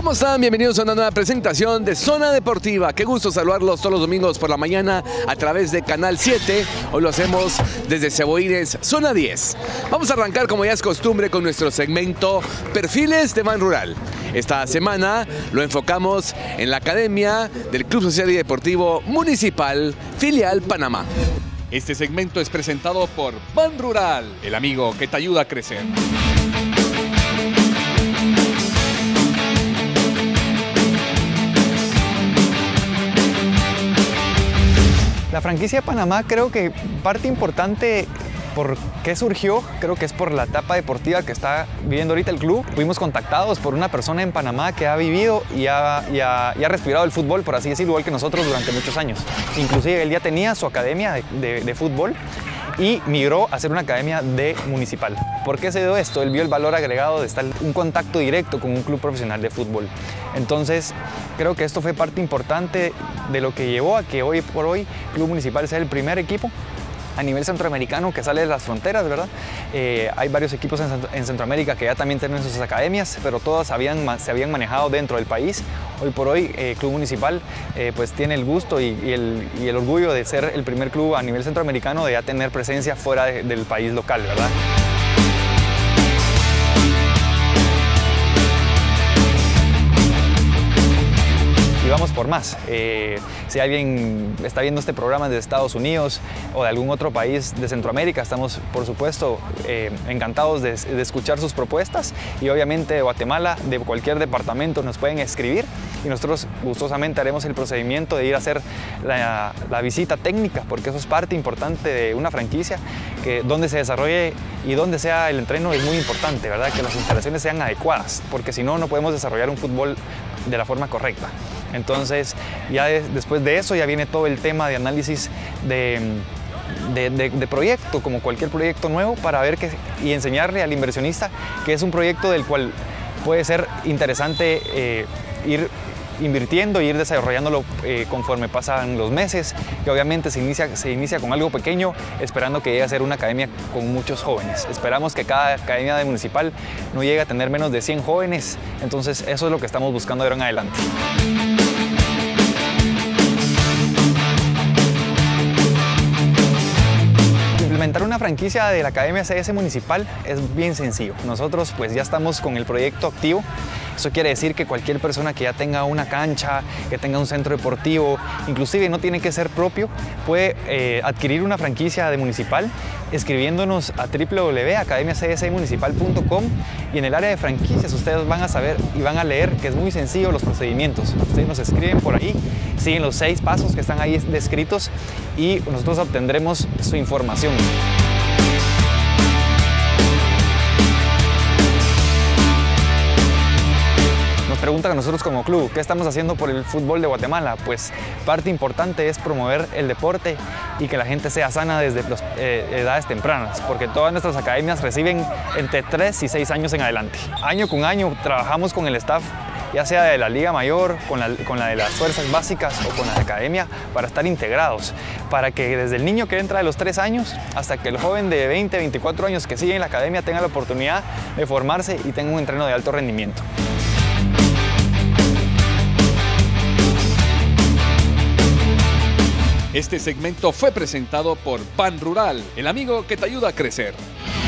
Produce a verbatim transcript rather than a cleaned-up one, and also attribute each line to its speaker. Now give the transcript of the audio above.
Speaker 1: ¿Cómo están? Bienvenidos a una nueva presentación de Zona Deportiva. Qué gusto saludarlos todos los domingos por la mañana a través de Canal siete. Hoy lo hacemos desde Cebollines, Zona diez. Vamos a arrancar, como ya es costumbre, con nuestro segmento Perfiles de Ban Rural. Esta semana lo enfocamos en la Academia del Club Social y Deportivo Municipal, filial Panamá.
Speaker 2: Este segmento es presentado por Ban Rural, el amigo que te ayuda a crecer.
Speaker 3: La franquicia de Panamá, creo que parte importante por qué surgió, creo que es por la etapa deportiva que está viviendo ahorita el club. Fuimos contactados por una persona en Panamá que ha vivido y ha, y ha, y ha respirado el fútbol, por así decirlo, igual que nosotros durante muchos años. Inclusive él ya tenía su academia de, de, de fútbol y migró a hacer una academia de municipal. ¿Por qué se dio esto? Él vio el valor agregado de estar un contacto directo con un club profesional de fútbol. Entonces, creo que esto fue parte importante de lo que llevó a que hoy por hoy Club Municipal sea el primer equipo a nivel centroamericano que sale de las fronteras, ¿verdad? Eh, hay varios equipos en, en Centroamérica que ya también tienen sus academias, pero todas habían, se habían manejado dentro del país. Hoy por hoy, eh, Club Municipal eh, pues tiene el gusto y, y, el, y el orgullo de ser el primer club a nivel centroamericano de ya tener presencia fuera de, del país local, ¿verdad? Y vamos por más. Eh, si alguien está viendo este programa de Estados Unidos o de algún otro país de Centroamérica, estamos por supuesto eh, encantados de, de escuchar sus propuestas, y obviamente de Guatemala, de cualquier departamento nos pueden escribir y nosotros gustosamente haremos el procedimiento de ir a hacer la, la visita técnica, porque eso es parte importante de una franquicia, que donde se desarrolle y donde sea el entreno es muy importante, ¿verdad? Que las instalaciones sean adecuadas, porque si no, no podemos desarrollar un fútbol de la forma correcta. Entonces, ya de, después de eso ya viene todo el tema de análisis de, de, de, de proyecto, como cualquier proyecto nuevo, para ver que, y enseñarle al inversionista que es un proyecto del cual puede ser interesante eh, ir invirtiendo y ir desarrollándolo eh, conforme pasan los meses, que obviamente se inicia, se inicia con algo pequeño, esperando que llegue a ser una academia con muchos jóvenes. Esperamos que cada academia de municipal no llegue a tener menos de cien jóvenes, entonces eso es lo que estamos buscando de ahora en adelante. Implementar una franquicia de la Academia C S Municipal es bien sencillo. Nosotros pues ya estamos con el proyecto activo. Eso quiere decir que cualquier persona que ya tenga una cancha, que tenga un centro deportivo, inclusive no tiene que ser propio, puede eh, adquirir una franquicia de municipal escribiéndonos a w w w punto academia c s municipal punto com, y en el área de franquicias ustedes van a saber y van a leer que es muy sencillo los procedimientos. Ustedes nos escriben por ahí, siguen los seis pasos que están ahí descritos y nosotros obtendremos su información. Preguntan a nosotros como club, ¿qué estamos haciendo por el fútbol de Guatemala? Pues parte importante es promover el deporte y que la gente sea sana desde las eh, edades tempranas, porque todas nuestras academias reciben entre tres y seis años en adelante. Año con año trabajamos con el staff, ya sea de la Liga Mayor, con la, con la de las fuerzas básicas o con la academia, para estar integrados, para que desde el niño que entra de los tres años hasta que el joven de veinte, veinticuatro años que sigue en la academia tenga la oportunidad de formarse y tenga un entreno de alto rendimiento.
Speaker 2: Este segmento fue presentado por Ban Rural, el amigo que te ayuda a crecer.